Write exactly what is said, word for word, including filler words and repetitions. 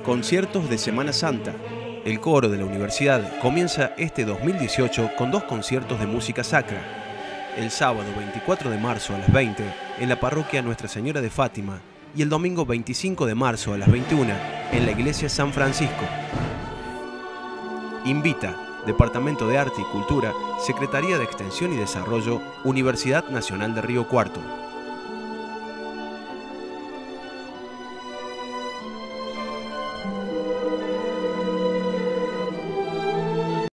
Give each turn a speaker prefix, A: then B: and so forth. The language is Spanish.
A: Conciertos de Semana Santa. El coro de la universidad comienza este dos mil dieciocho con dos conciertos de música sacra. El sábado veinticuatro de marzo a las veinte en la parroquia Nuestra Señora de Fátima y el domingo veinticinco de marzo a las veintiuna en la iglesia San Francisco. Invita Departamento de Arte y Cultura, Secretaría de Extensión y Desarrollo, Universidad Nacional de Río Cuarto.